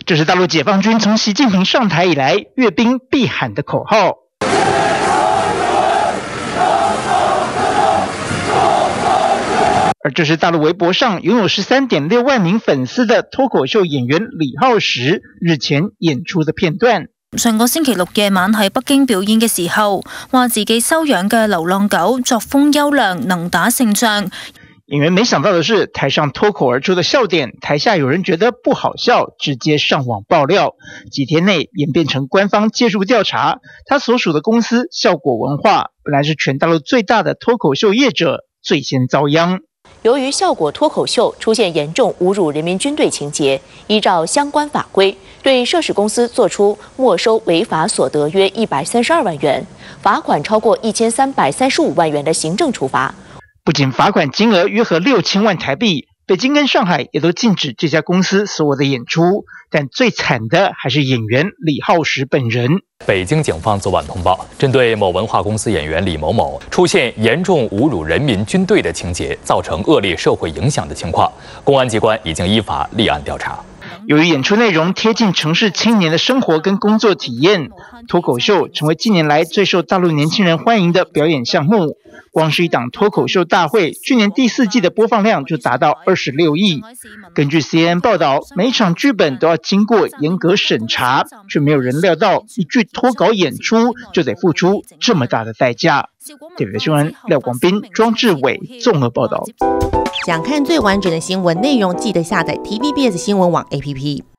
这是大陆解放军从习近平上台以来阅兵必喊的口号。而这是大陆微博上拥有13.6萬名粉絲的脫口秀演員李浩石日前演出的片段。 上個星期六夜晚喺北京表演嘅時候，話自己收養嘅流浪狗作風優良，能打勝仗。 演員沒想到的是，台上脫口而出的笑點，台下有人覺得不好笑，直接上網爆料。幾天內演變成官方介入調查，他所屬的公司效果文化本來是全大陸最大的脫口秀業者，最先遭殃。 由于效果脱口秀出现严重侮辱人民军队情节，依照相关法规，对涉事公司作出没收违法所得约132万元，罚款超过1335万元的行政处罚。 不仅罚款金额约合6000万台币，北京跟上海也都禁止这家公司所有的演出。但最惨的还是演员李浩石本人。 北京警方昨晚通报，针对某文化公司演员李某某出现严重侮辱人民军队的情节，造成恶劣社会影响的情况，公安机关已经依法立案调查。 由于演出内容贴近城市青年的生活跟工作体验，脱口秀成为近年来最受大陆年轻人欢迎的表演项目。光是一档脱口秀大会，去年第4季的播放量就达到26亿。根据 CNN 报道，每一场剧本都要经过严格审查，却没有人料到一句脱稿演出就得付出这么大的代价。TVB 新闻廖广斌、庄志伟综合报道。 想看最完整的新闻内容，记得下载 TVBS 新闻网 APP。